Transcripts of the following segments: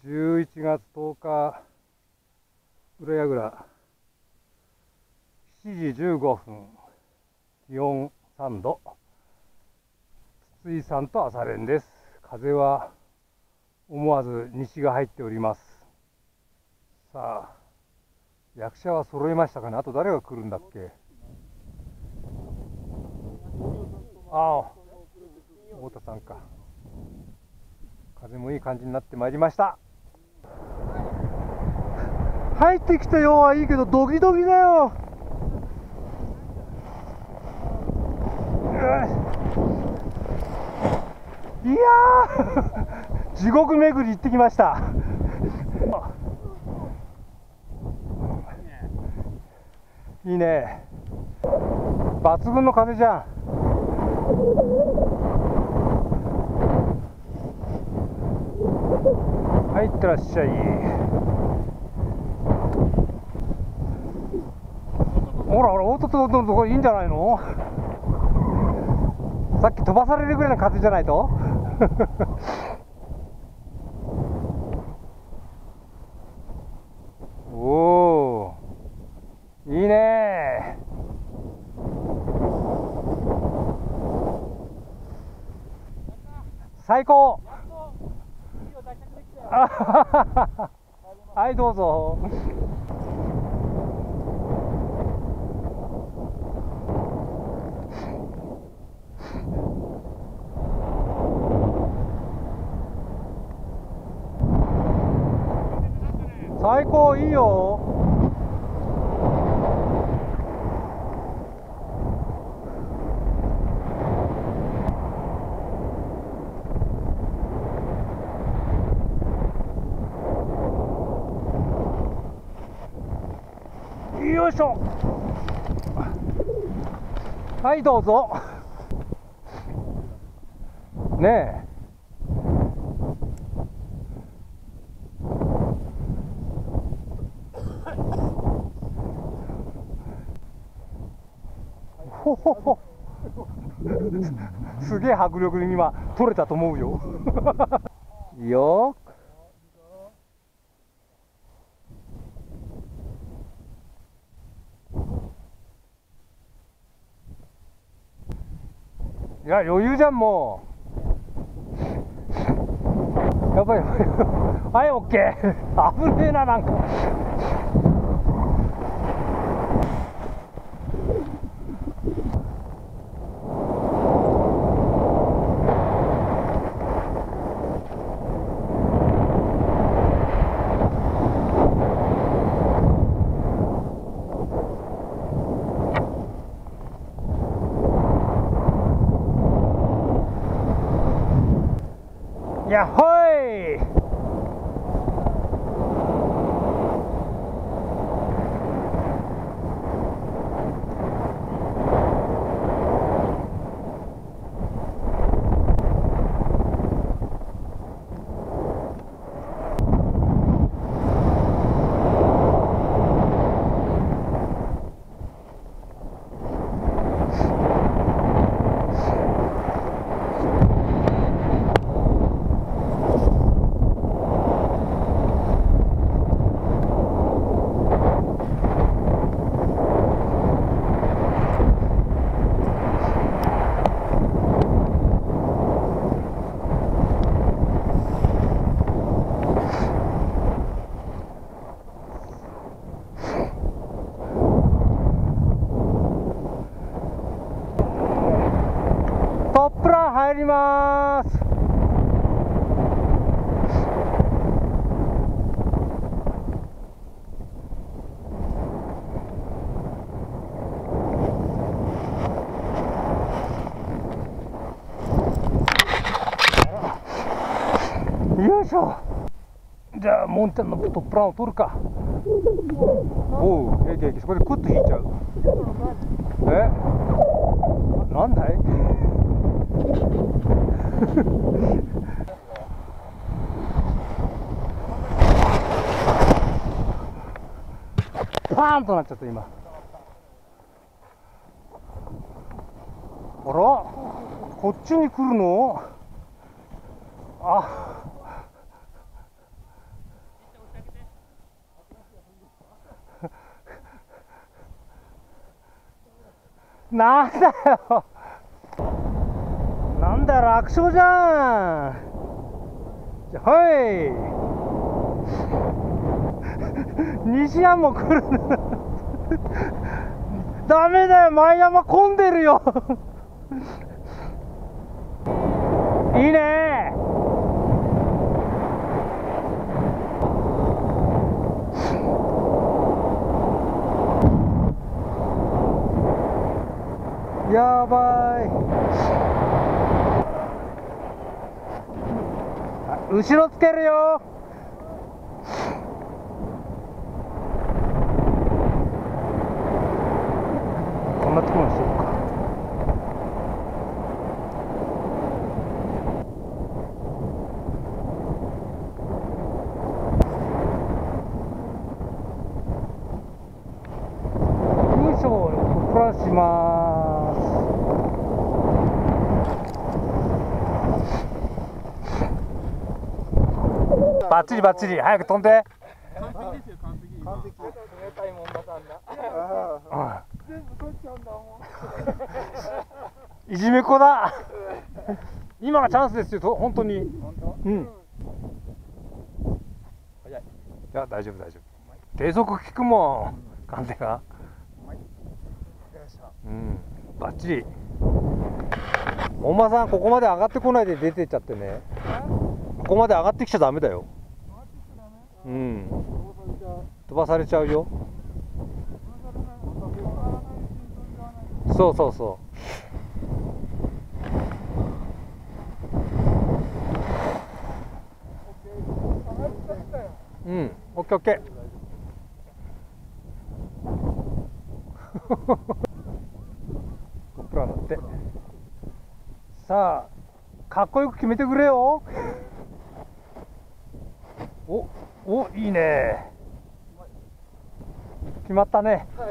11月10日裏やぐら7時15分、気温3度、筒井さんと朝練です。風は思わず西が入っております。さあ、役者は揃いましたかね。あと誰が来るんだっけ。ああ、太田さんか。風もいい感じになってまいりました。入ってきたよはいいけどドキドキだよ。いやー地獄巡り行ってきました。いいね、抜群の風じゃん。はい、いってらっしゃい。ほらほら、おっとっとっとっと、いいんじゃないの。さっき飛ばされるぐらいの風じゃないと。おお、いいね。最高。はい、どうぞ。最高、いいよ。よいしょ。はい、どうぞ。ねえ。ほほほ。すげえ迫力に今取れたと思うよ。いいよ。いや、余裕じゃん、もう。やばい。はい、オッケー。危ねえな、なんか。やっほい。トップラン入ります。よいしょ。じゃあモンテンのトップランを取るか。おう、平気。そこでクッと引いちゃう。なんだい。パーンとなっちゃった今。あら、こっちに来るの。あ、 なんだよ、なんだよ、楽勝じゃん。じゃはい西山来るダメだよ、前山混んでるよいいね。やばい。後ろつけるよ。こんなところにしようか。よいしょ、プラスします。バッチリバッチリ、早く飛んで。 完璧ですよ、完璧。完璧。冷たいもんださんだ。全部取っちゃうんだもん。 いじめっ子だ。今がチャンスですよ、本当に。うん。早い。いや、大丈夫大丈夫。低速効くもん、完全が。うん、バッチリ。本間さん、ここまで上がってこないで出てっちゃってね。ここまで上がってきちゃダメだよ。うん。飛ばされちゃうよ。そうそうそう。うん、オッケーオッケー。プランだって。さあ、かっこよく決めてくれよ。お、いいね。決まったね。はい。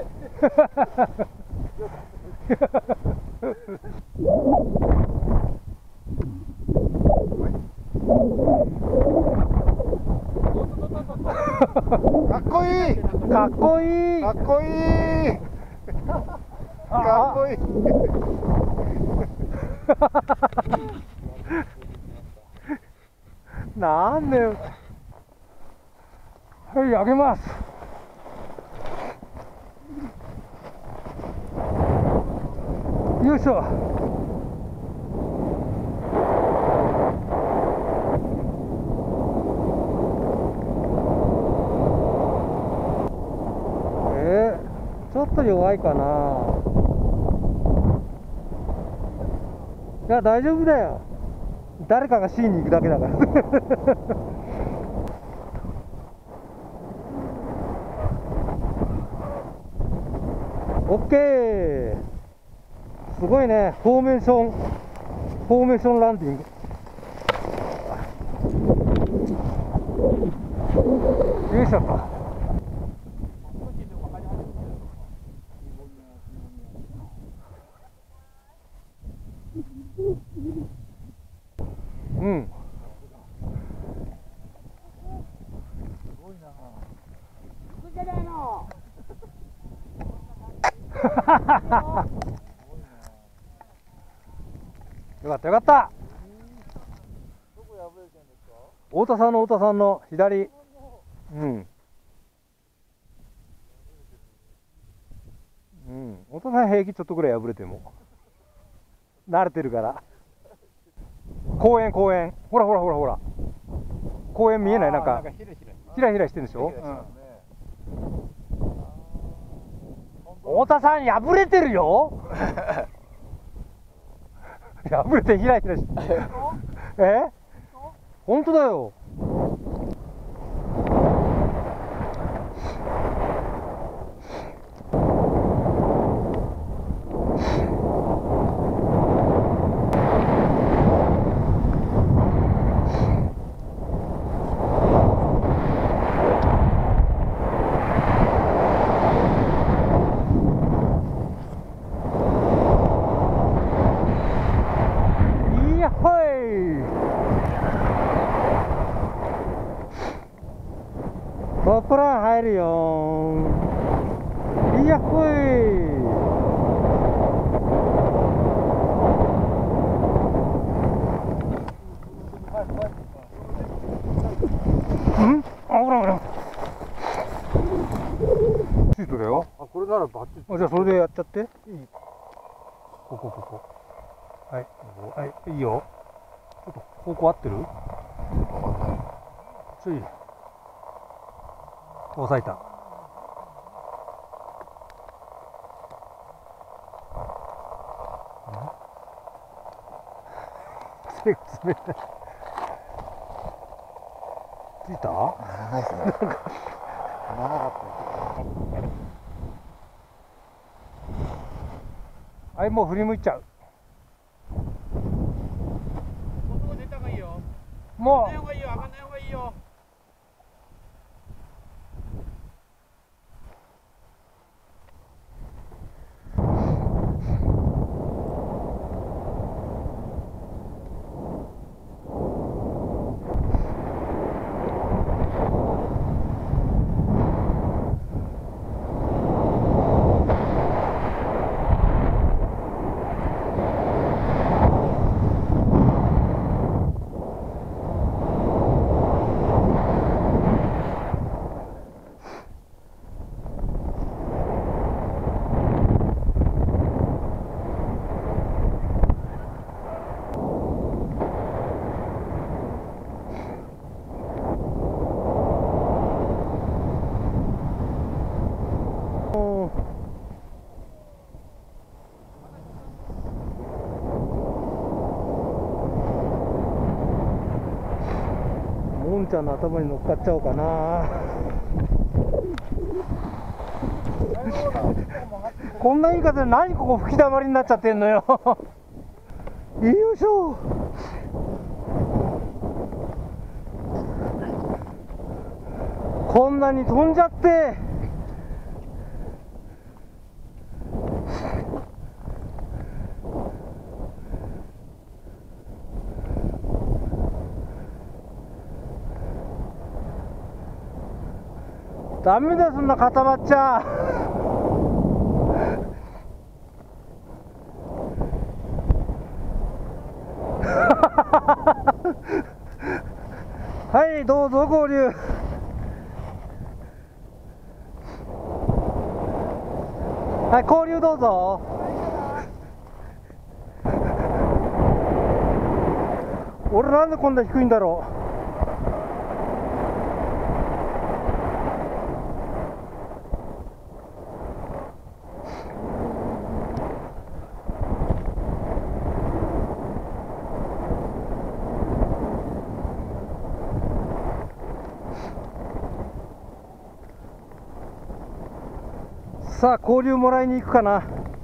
かっこいい。 かっこいい。 かっこいい。かっこいい。 なんでよ。はい、あげます。よいしょ。ちょっと弱いかな。いや、大丈夫だよ。誰かが C に行くだけだからオッケー。すごいね、フォーメーションランディング。よいしょと。うん。 すごいな。じゃないの。 よかったよかった。 どこ破れてんですか？ 太田さんの左。うん。うん。太田さん平気、ちょっとぐらい破れても。慣れてるから。公園。ほら。公園見えない？なんかひらひらしてるんでしょ。太田さん破れてるよ破れてひらひらして本当だよ。トップラン入るよー。いやほい。 シートだよ。 あ、これならバッチリ。 じゃあそれでやっちゃって。いい。ここ。はい、はい、いいよ。ちょっと方向合ってる？ちょい。押さえた。手が冷たい。ついた？ 長いですね。長かった。 はい、もう振り向いちゃう。 出た方がいいよ。 もう。 上がんない方がいいよ。上がんない方がいいよ。 もんちゃんの頭に乗っかっちゃおうかな。こんないい風で何ここ吹き溜まりになっちゃってんのよ。よいしょ。こんなに飛んじゃって。ダメだよ、そんな固まっちゃ。はい、どうぞ合流。はい、合流どうぞ。俺なんでこんな低いんだろう。さあ、交流もらいに行くかな。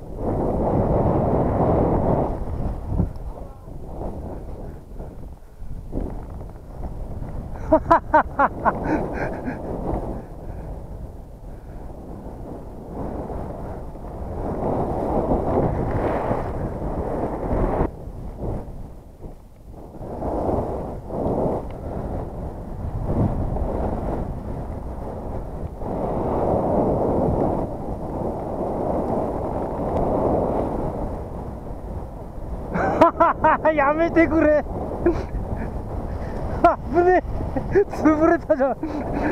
やめてくれ。あぶねえ、潰れたじゃん。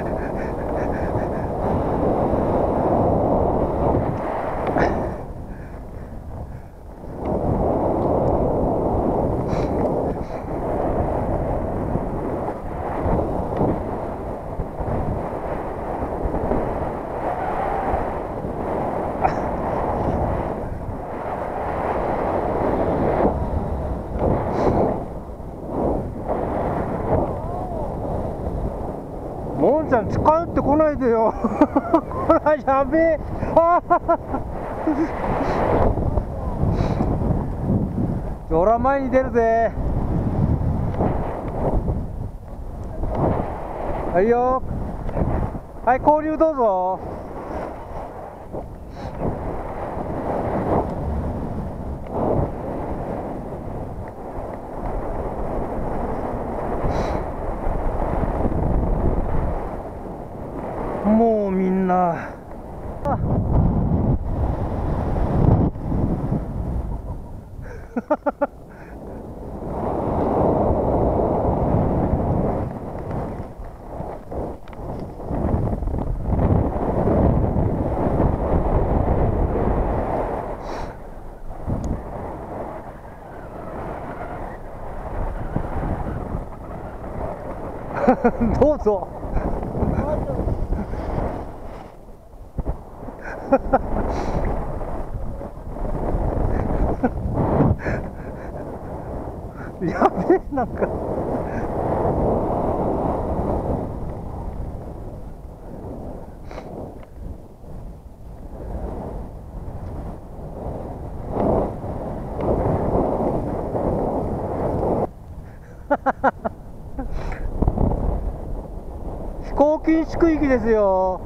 もんちゃん近寄ってこないでよ。これやべえ。俺は前に出るぜ。はいよ。はい、交流どうぞ。もうみんな。 どうぞ。やべえ、なんか飛行禁止区域ですよ。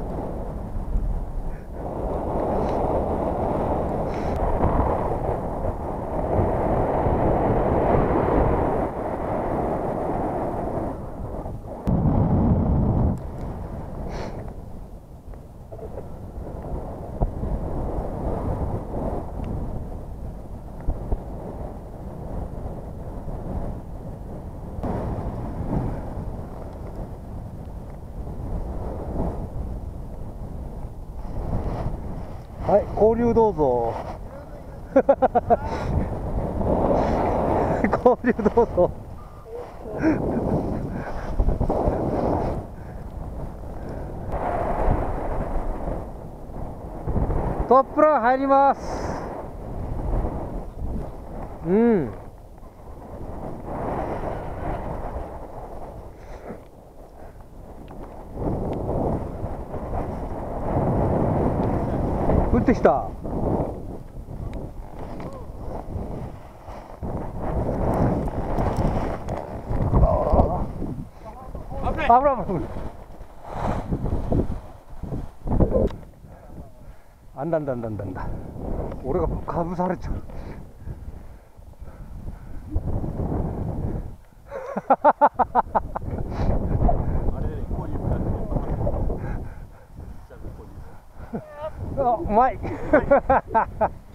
はい、交流どうぞ。交流どうぞ。トップラン入ります。うん。降ってきた。危ない。あんだ。俺がかぶされちゃう。あ、うまい。